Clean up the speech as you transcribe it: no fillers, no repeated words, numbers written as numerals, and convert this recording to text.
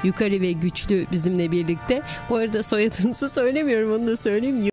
yukarı ve güçlü bizimle birlikte. Bu arada soyadınızı söylemiyorum, onu da söyleyeyim.